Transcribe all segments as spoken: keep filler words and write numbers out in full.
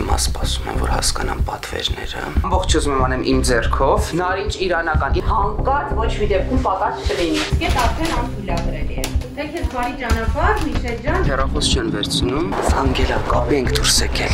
Հիմա սպասում եմ, որ հասկանամ պատվերները։ Ամբողջ ուզում եմ անեմ իմ ձեռքով, նարինջ իրանական։ Հանկարծ ոչ մի դեպքում պակաս չլինի։ Իսկ այդ արդեն անթույլատրելի է։ Թե քեզ բարի ճանապարհ, Միշել ջան։ Հեռախոս չեն վերցնում, զանգելա, կապի ենք դուրս եկել։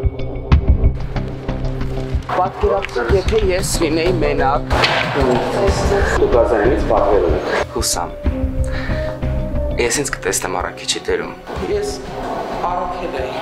Պատկերացրեք, եթե ես լինեի մենակ։ Դու գազանից պատվեր ունեք։ Հուսամ։ Ես ինձ կտեսնեմ Արաքիչի դերում։ Ես Արաքել էի։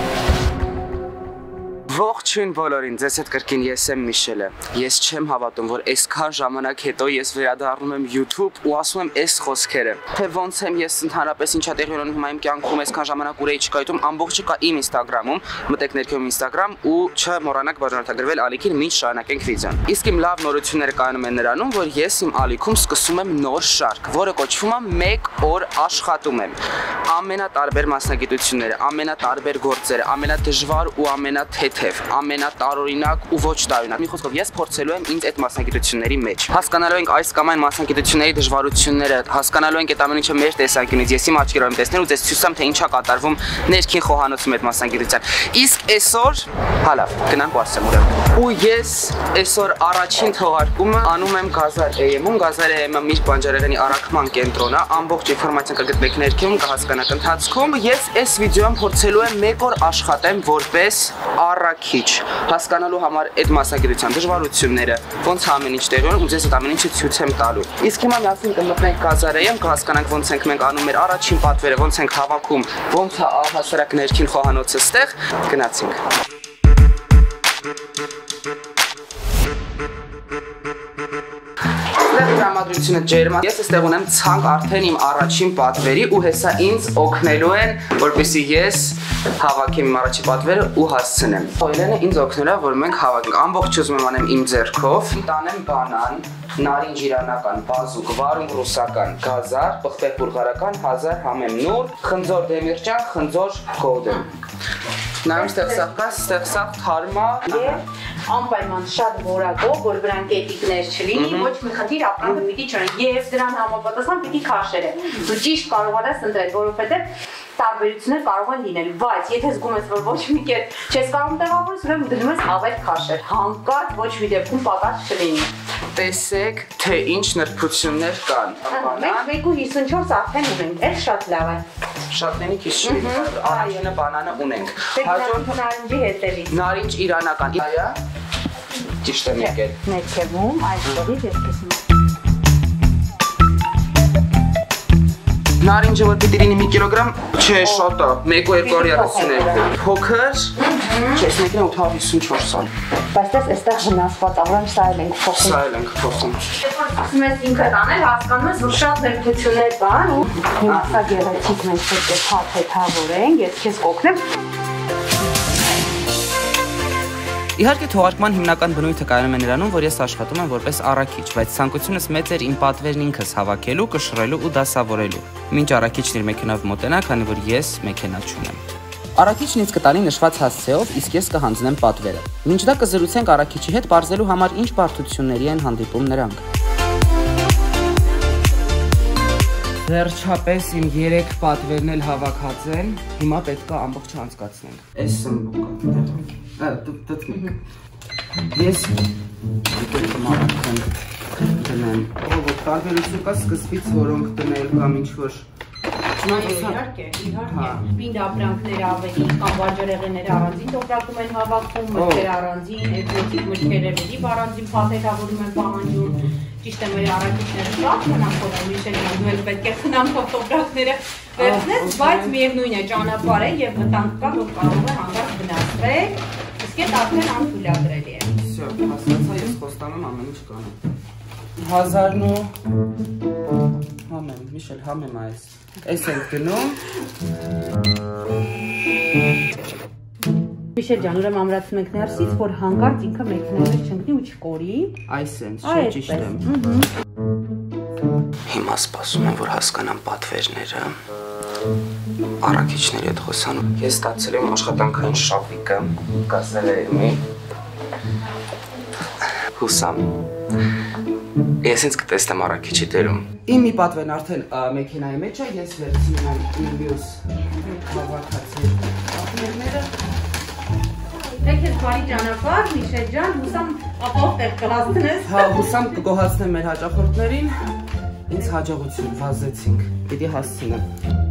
Ողջույն բոլորին, ձեզ հետ կրկին ես եմ Միշելը։ Ես չեմ հավատում, որ այսքան ժամանակ հետո ես վերադառնում եմ YouTube ու ասում եմ այս խոսքերը։ Թե ոնց եմ ես ընդհանրապես ինչա տեղի ունենում հիմա իմ կյանքում այսքան ժամանակ ուր էի չկայտում, ամբողջը կա իմ Instagram-ում, մտեք ներքևում Instagram ու չմոռանաք բաժանորդագրվել ալիքին, մինչ շարունակենք վիդեոն։ Իսկ իմ լավ նորությունները կայանում են նրանում, որ ես իմ ալիքում սկսում եմ նոր շարք, որը կոչվում է մեկ օր աշխատում եմ։ Ամենատարբեր մասնագիտությունները, ամենատարբեր գործերը, ամենադժվար ու ամենաթեթև, ամենատարօրինակ ու ոչ տարօրինակ։ Մի խոսքով ես փորձելու եմ ինձ այդ մասնագիտությունների մեջ։ Հասկանալու ենք այս կամ այն մասնագիտությունների դժվարությունները, հասկանալու ենք այդ ամեն ինչը մեր տեսանկյունից, ես իմ աչքերով եմ տեսնել ու ձեզ ցույցամ թե ինչա կատարվում ներքին խոհանոցում այդ մասնագիտության։ Իսկ այսօր, հա լավ, գնանք ու ասեմ ուրեմն։ Ու ես այսօր առաջին թողարկումը անում եմ Գազար էյ էմ-ում, Գազար էյ էմ-ը միշտ բանջարեղենի առաքման կենտրոնն է, ամբողջ ինֆորմացիան կգտնեք ներքևում, կհասկանաք ընթացքում։ Ես այս վիդեոյում փորձելու եմ մեկ օր աշխատեմ որպես առաքիչ, հասկանալու համար այդ մասնագիտության դժվարությունները, ոնց ամեն ինչ տեղի ունի ու ձեզ այդ ամեն ինչը ցույց եմ տալու։ Իսկ հիմա միասին կմտնենք Գազար էյ էմ, կհասկանանք ոնց ենք մենք անում մեր առաջին պատվերը, ոնց ենք հավաքում, ոնց է առհասարակ ներքին խոհանոցը ստեղ, գնացինք։ Տրամադրությունը ջերմ է։ Ես այստեղ ունեմ ցանկ արդեն իմ առաջին պատվերի ու հեսա ինձ օգնելու են, որպեսզի ես հավաքեմ իմ առաջին պատվերը ու հասցնեմ։ Օյլենը ինձ օգնել է, որ մենք հավաքենք։ Ամբողջ ուզում եմ անեմ իմ ձեռքով, տանեմ բանան, նարինջ իրանական, բազուկ, վարունգ ռուսական, գազար, պղպեղ բուլղարական, հազար համեմ նուր, խնձոր դեմիրճան, խնձոր գոլդեն։ Նայում ստեղ սաղ կա, ստեղ սաղ թարմա։ Անպայման շատ որակով, որ վրան կետիկներ չլինի, ոչ մի խնդիր ապրանքը պիտի չունի եւ դրան համապատասխան պիտի քաշերը։ Դու ճիշտ կարող ես ընտրել, որովհետեւ տարբերություններ կարող են լինել, բայց եթե զգում ես, որ ոչ մի կերպ չես կարող տեղավորել, ուրեմն դնում ես ավելի քաշեր, հանկարծ ոչ մի դեպքում պակաս չլինի։ Տեսեք, թե ինչ նրբություններ կան։ Մենք մեկ ու հիսունչորս արդեն ունենք, այդ շատ լավ է։ Շատ նենի քիչ չի, առաջինը բանանը ունենք։ Հաջորդ նարինջի հետևից։ Նարինջ իրանական։ Այա։ Ճիշտ եմ եկել։ Ներքևում այսօրից ես տեսնում։ Նարինջը որ պիտի լինի մի կիլոգրամ, չէ, շատ է, մեկ ու երկու հարյուր երեսունյոթ։ Փոքր, չէ, մեկն է ութ հարյուր հիսունչորս սան։ Բայց դες այստեղ վնասված աղրամ սա էլ ենք փոխում։ Սա էլ ենք փոխում։ Երբ որ սկսում ես ինքդ անել, հասկանում ես, որ շատ նրբություններ կան ու հիմա սա գեղեցիկ մենք պետք է թաթեթավորենք, ես քեզ կօգնեմ։ Իհարկե թողարկման հիմնական բնույթը կայանում է նրանում, որ ես աշխատում եմ որպես առաքիչ, բայց ցանկությունս մեծ էր իմ պատվերն ինքս հավաքելու, կշռելու ու դասավորելու։ Մինչ առաքիչն իր մեքենայով մոտենա, քանի որ ես մեքենա չունեմ։ Առաքիչն ինձ կտանի նշված հասցեով, իսկ ես կհանձնեմ պատվերը։ Մինչ դա կզրուցենք առաքիչի հետ, բարձելու համար ինչ բարդությունների են հանդիպում նրանք։ Վերջապես իմ երեք պատվերն էլ հավաքած են, հիմա պետք է ամբողջը անցկացնենք։ Այս սմբուկը։ Ա, դուք Ես դնեմ։ Ով տարբերություն կա սկզբից, որոնք դնել կամ ինչ-որ Իհարկե, իհարկե, պինդ ապրանքները ավելի կամ բանջարեղենները առանձին տոպրակում են հավաքում, մրգերը առանձին, էկզոտիկ մրգերևերի առանձին փաթեթավորում են պահանջում, ճիշտ է մեր առաքիչները շատ խնամքով են, Միշելին դու էլ պետք է խնամքով տոպրակները վերցնես, բայց միևնույն է ճանապարհ է եւ վտանգ կա, որ կարող է հանկարծ վնասվել, իսկ այդ արդեն անթույլատրելի է։ Всё, հասկացա, ես խոստանում ամեն ինչ կանեմ։ Հազարն ու համեմ, Միշել, համեմ այս։ Այս ենք գնում։ Միշել ջան, ուրեմն ամրացնում ենք ներսից, որ հանկարծ ինքը մեքենայի մեջ չընկնի ու չկորի։ Այս ենք, չէ, ճիշտ եմ։ Հիմա սպասում եմ, որ հասկանամ պատվերները։ Առաքիչների հետ խոսանում։ Ես ստացել եմ աշխատանքային շապիկը, Գազար էյ էմ-ի։ Հուսամ։ Ես ինձ կտեսնեմ առաքիչի դերում։ Իմ մի պատվերն արդեն մեքենայի մեջ է, ես վերցնում եմ իմ մյուս հավաքած պատվերները։ Եկեք բարի ճանապարհ, Միշել ջան, հուսամ ապահով տեղ կհասցնես։ Հա, հուսամ կգոհացնեմ մեր հաճախորդներին։ Ինձ հաջողություն, վազեցինք։ Պիտի հասցնեմ։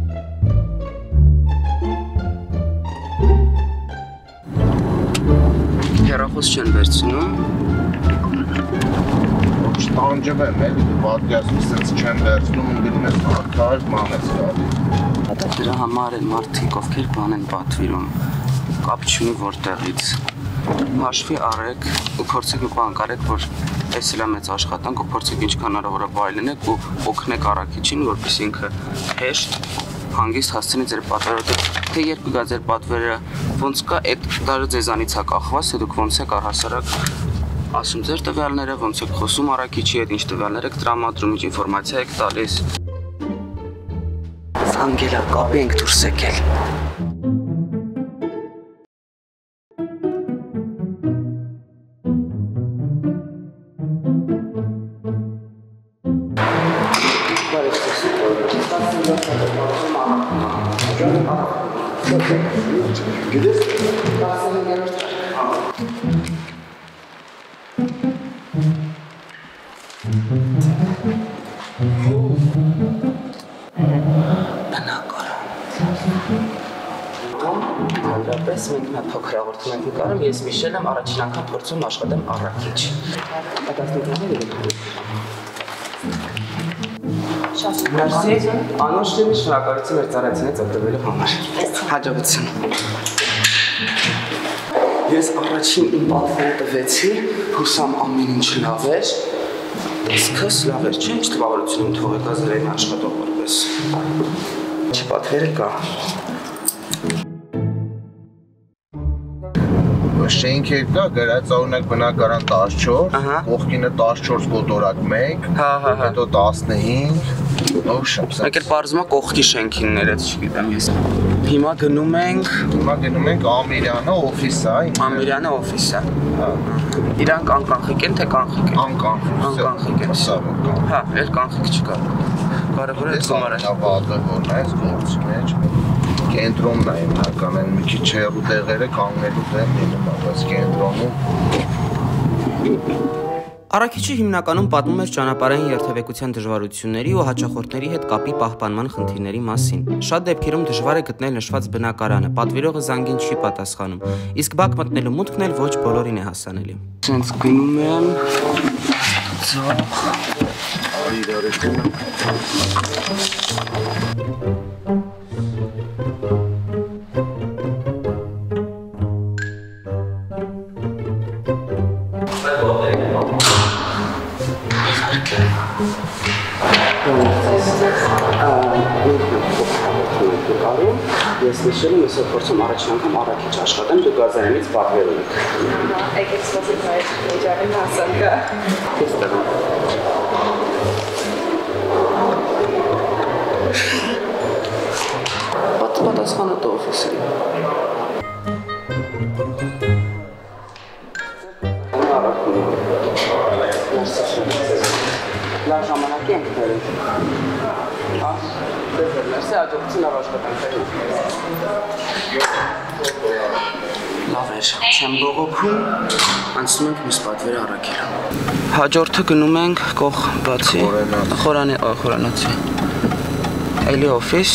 Հեռախոս չեն վերցնում։ Չտանջվեմ, էլի պատկասում սենց չեն վերցնում, ընգնում ես արդար մանես գալի։ Դրա համար են մարդիկ, ովքեր բան են պատվիրում, կապ չունի որտեղից։ Հաշվի արեք ու փորձեք մի բան կարեք, որ այս էլ է մեծ աշխատանք ու փորձեք ինչքան հնարավոր է վայելենք ու օգնեք առաքիչին, որպեսզի ինքը հեշտ հանգիստ հասցնի ձեր պատվերը, թե երբ կգա ձեր պատվերը, ոնց կա, այդ դարը ձեզանից է կախված, թե դուք ոնց եք առհասարակ ասում ձեր տվյալները, ոնց եք խոսում առաքիչի հետ, ինչ տվյալներ եք տրամադրում, ինչ ինֆորմացիա եք տալիս։ Անգելա, կապի ենք դուրս եկել։ Գիտես։ Հանրապես մենք մի փոքր հաղորդում ենք նկարում, ես Միշել եմ, առաջին անգամ փորձում աշխատեմ առաքիչ։ Մերսի, անոր շտեմի շնորհակալություն մեր ծառայությունից օգտվելու համար։ Հաջողություն։ Ես առաջին իմ պատվերը տվեցի, հուսամ ամեն ինչ լավ էր։ Իսկս լավ էր, չէ՞ ինչ տպավորություն թողեք ազերային աշխատող որպես։ Չպատվերը կա։ Շենքեր կա, գրած օրինակ բնակարան տասնչորս, կողքինը տասնչորս կոտորակ մեկ, հետո տասնհինգ, ոհշապ։ Մեկ էլ պարզում է կողքի շենքիններ, այդ չգիտեմ ես։ Հիմա գնում ենք, հիմա գնում ենք Ամիրյանը օֆիսը, Ամիրյանը օֆիսը։ Իրանք անկանխիկ են, թե կանխիկ են։ Անկանխիկ։ Անկանխիկ են։ Հա, էլ կանխիկ չկա։ Կարևորը այդ գումարը։ Նավատը որն է, այս գործի մեջ։ Կենտրոնն է հիմնական են մի քիչ հեռու տեղերը կանգնելու դեմ լինում, բայց կենտրոնում։ Առաքիչը հիմնականում պատմում էր ճանապարհային երթևեկության դժվարությունների ու հաճախորդների հետ կապի պահպանման խնդիրների մասին։ Շատ դեպքերում դժվար է գտնել նշված բնակարանը, պատվիրողը զանգին չի պատասխանում, իսկ բակ մտնելու մուտքն էլ ոչ բոլորին է հասանելի։ Ցենց գնում եմ ծախ իրարությունը Ես Միշել եմ, ես փորձում առաջին անգամ առաքիչ աշխատեմ, դուք գազարանից պատվեր ունեք։ Եկեք սպասեք հայր էջարին հասան կա։ Ես տղամ։ Պատասխանը տո օֆիսի։ Լավ ժամանակ ենք ներել։ Հա, դեպեր, մերսի աջողություն լավ աշխատանքային։ Լավ էր, չեմ բողոքում, անցնում ենք մյուս պատվերը առաքել։ Հաջորդը գնում ենք կող բացի, խորանացի։ Էլի օֆիս։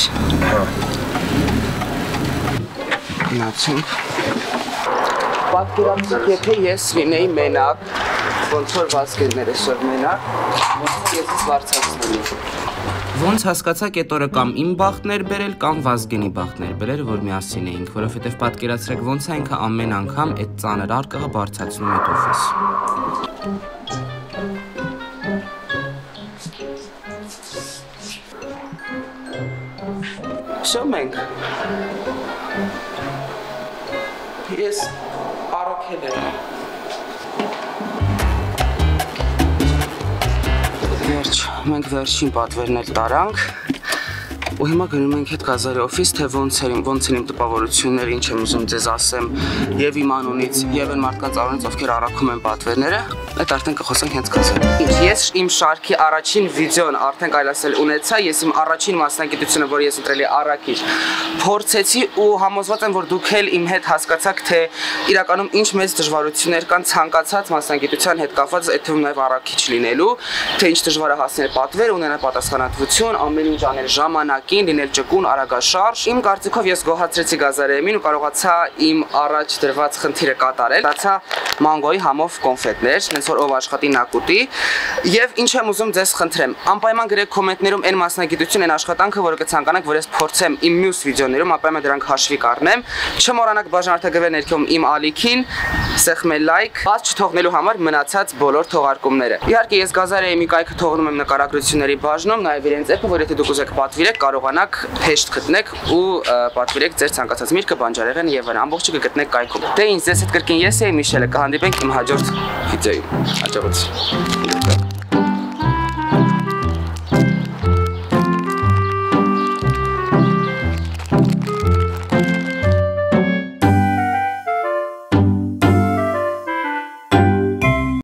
Գնացինք։ Պատկերացրեք, եթե ես լինեի մենակ, ոնց որ վազգերներ այսօր մենակ, ես վարձացնեմ։ Ոնց հասկացաք այդ օրը կամ իմ բախտն էր բերել, կամ Վազգենի բախտն էր բերել, որ միասին էինք, որովհետև պատկերացրեք ոնց է ինքը ամեն անգամ այդ ծանր արկղը բարձրացնում այդ օֆիս։ Շո մենք։ Ես առաքել եմ։ Վերջ, մենք վերջին պատվերն էլ տարանք ու հիմա գնում ենք հետ գազարի օֆիս, թե ոնց են իմ տպավորությունները, ինչ եմ ուզում ձեզ ասեմ և իմ անունից, և են մարդկանց անունից, ովքեր առաքում են պատվերները։ Այդ արդեն կխոսենք հենց կասեմ։ Ինչ ես իմ շարքի առաջին վիդեոն արդեն կարելի ասել ունեցա, ես իմ առաջին մասնագիտությունը, որ ես ընտրել եմ առաքիչ, փորձեցի ու համոզված եմ, որ դուք էլ իմ հետ հասկացաք, թե իրականում ինչ մեծ դժվարություններ կան ցանկացած մասնագիտության հետ կապված, այդ թվում նաև առաքիչ լինելու, թե ինչ դժվար է հասնել պատվեր, ունենալ պատասխանատվություն, ամեն ինչ անել ժամանակին, լինել ճկուն, արագաշարժ։ Իմ կարծիքով ես գոհացրեցի Գազարեմին ու կարողացա իմ առաջ դրված խնդիրը կատարել։ Դարձա մանգոյի համով կոնֆետներ, հենց որ ով աշխատի նա կուտի։ Եվ ինչ եմ ուզում ձեզ խնդրեմ, անպայման գրեք կոմենտներում այն մասնագիտություն, այն աշխատանքը, որը կցանկանաք, որ ես փորձեմ իմ մյուս վիդեոներում, անպայման դրանք հաշվի կառնեմ։ Չմոռանաք բաժանորդագրվել ներքևում իմ ալիքին, սեղմել լայք, բաց չթողնելու համար մնացած բոլոր թողարկումները։ Իհարկե ես Գազարեմի կայքը թողնում եմ նկարագրությունների բաժնում, նաև իրենց էպը, որ եթե դուք ուզեք պատվիրեք, կարողանաք հեշտ գտնեք ու պատվիրեք ձեր ցանկացած միրգը, բանջարեղեն եւ այլն, ամբողջը կգտնեք կայքում։ Դե ինձ ձեզ հետ կրկին ես էի Միշելը, կհանդիպենք իմ հաջորդ վիդեոյում։ Հաջողություն։